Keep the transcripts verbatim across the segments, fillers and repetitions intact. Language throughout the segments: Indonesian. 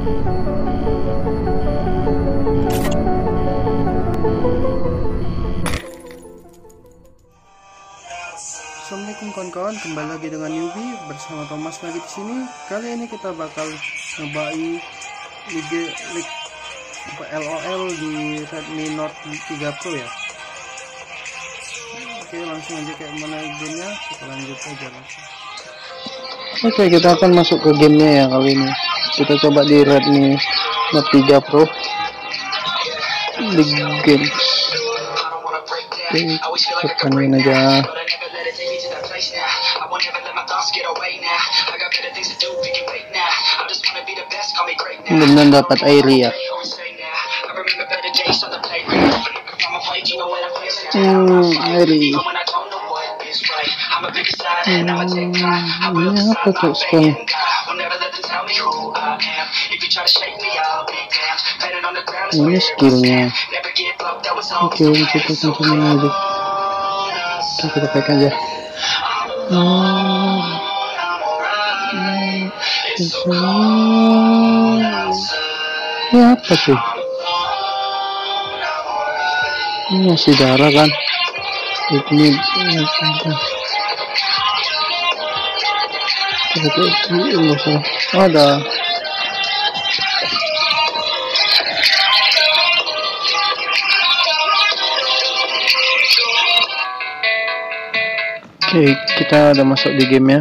Assalamualaikum kawan-kawan, kembali lagi dengan Yubi bersama Thomas lagi di sini. Kali ini kita bakal nyobain Liga League L O L di Redmi Note tiga Pro ya. Oke, langsung aja kayak mana gamenya, kita lanjut aja langsung. Oke, kita akan masuk ke gamenya ya kali ini. Kita coba di Redmi Note tiga Pro League Games. Oke, tekan aja. Benar dapat air ya. Hmm, air. Hmm, ini apa tuh sekarang? Ini skillnya. Oke, kita tekan aja. Oke, kita pakai aja. Hmm. Ya apa sih? Ini masih darah kan? Ini ada. Oke, kita udah masuk di game ya.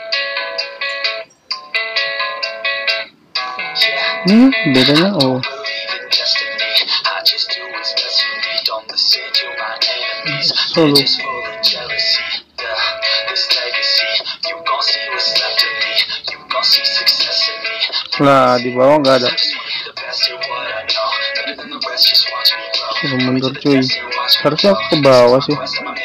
Hmm, bedanya oh. Solo. Lah di bawah nggak ada. Suruh mundur cuy. Harusnya aku ke bawah sih.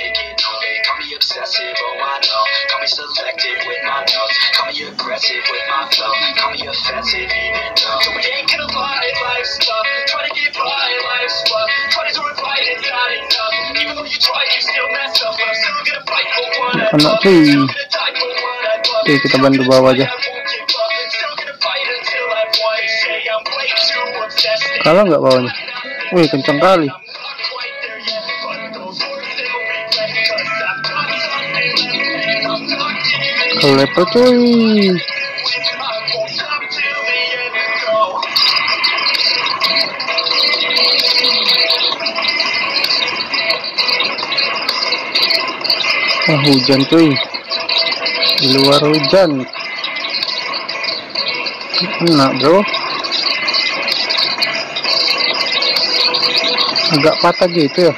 Anak cuy. Oke, kita bantu bawah aja. Kalah nggak bawahnya? Wih, kencang kali. Kelepel cuy. Ah, hujan cuy. Di luar hujan. Enak bro. Agak patah gitu ya.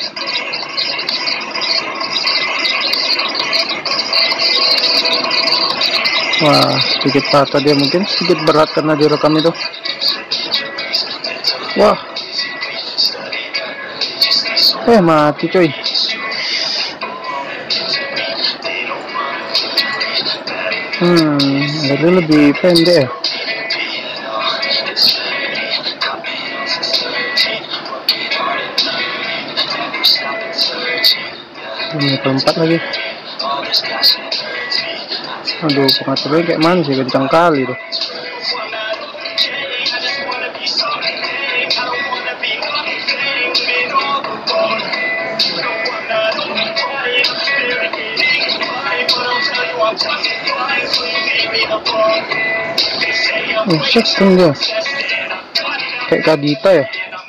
Wah, sedikit patah dia, mungkin sedikit berat karena direkam itu. Wah. Eh, mati coy. Hmm, jadi lebih pendek ya. Ini keempat lagi. Aduh, pengaturnya kayak mana sih, kencang kali tuh. Oh, second dia. Kayak Kadita ya.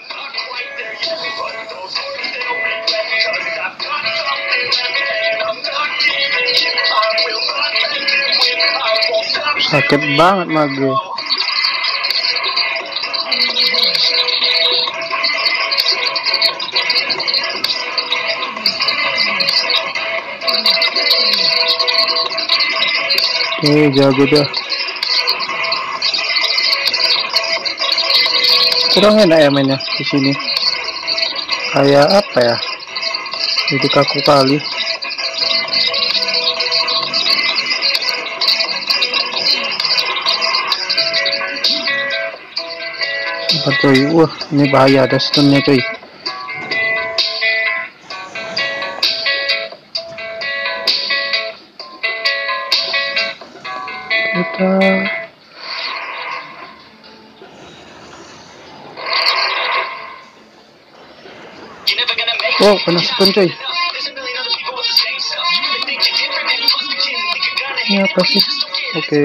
Sakit banget mage. Oke, jago dah. Kurang enak ya mainnya di sini. Kayak apa ya? Jadi kaku kali. Apa coy? Wah, ini bahaya, ada stunnya coy. Kita Wow, kena stun coy. Ini apa sih? Oke. Okay.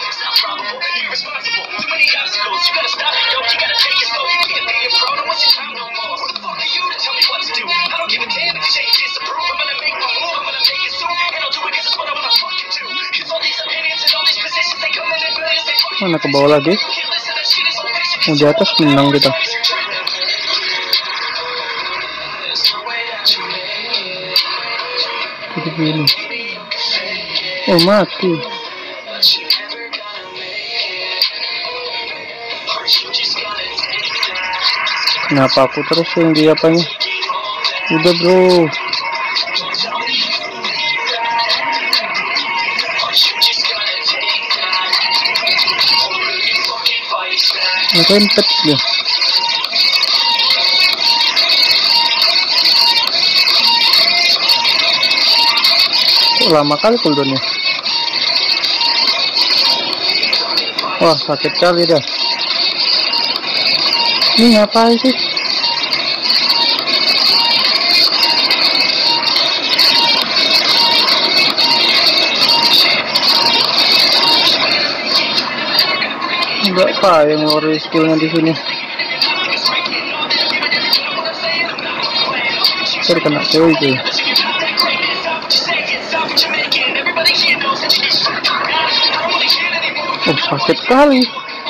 Mana ke bawah lagi? Oh, di atas menang kita. Jadi gini. Oh, mati. Kenapa aku terus yang di apanya? Udah bro. Rempet dia. Kok lama kali cooldownnya? Wah, sakit kali dah. Ini ngapain sih? Enggak apa yang ngeluarin skillnya di sini. Terkena cewek itu. Oh, sakit kali.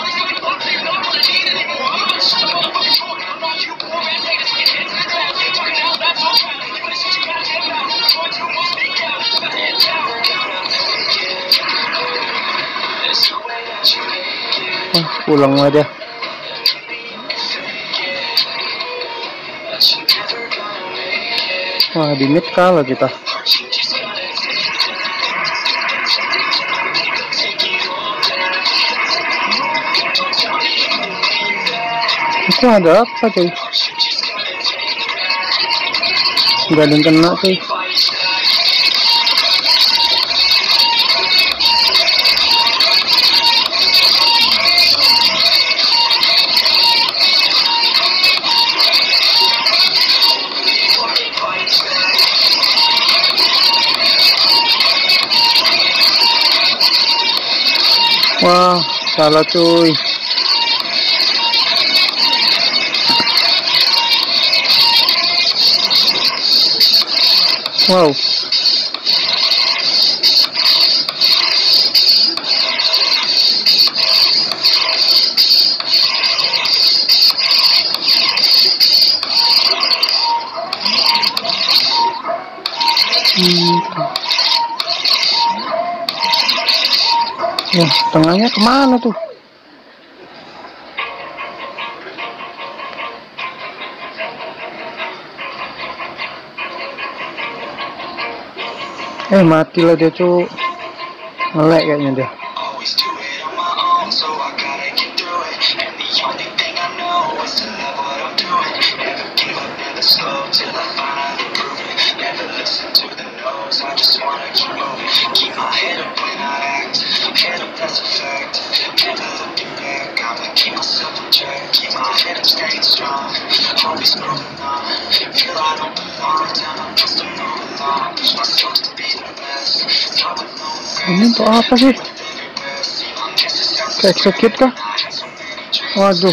Oh, pulang aja. Wah, di mid kalah kita. Itu ada apa cuy? Gak ada yang kena cuy. Wah, salah cuy. Wow. Hmm. Wah, tengahnya kemana tuh? Eh, matilah dia cuy. Ngelek kayaknya dia. Ini untuk apa sih? Kayak execute kah? Waduh.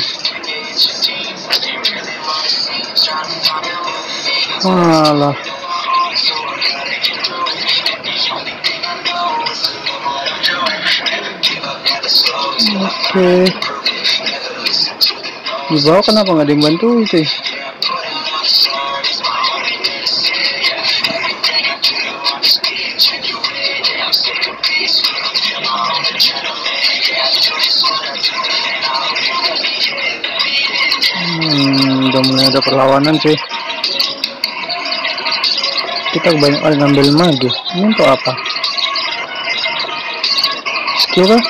Malah. Oke. Di bawah kenapa nggak dibantu sih? Hmm, udah mulai ada perlawanan sih. Kita kebanyakan ngambil mage. Ini untuk apa? Skill kah?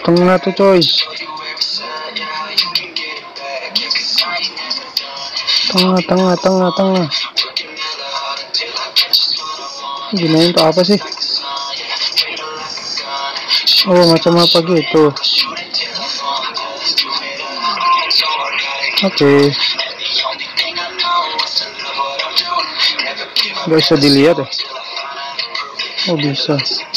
Tengah tuh coy. Tengah, tengah, tengah, tengah. Gini untuk apa sih? Oh, macam apa gitu. Oke. Okay. Gak bisa dilihat ya? Oh, bisa.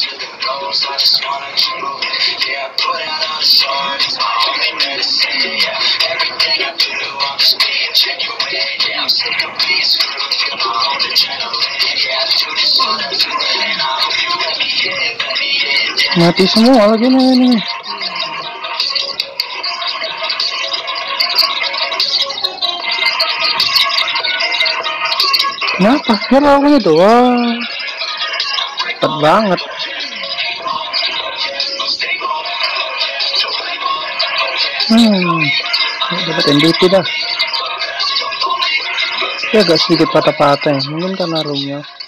Mati semua lagi nih ini. Kenapa? Ya lawan itu. Wah, cepat banget. Hmm, dapat M V P dah. Ya agak sedikit patah-patah, mungkin karena roomnya.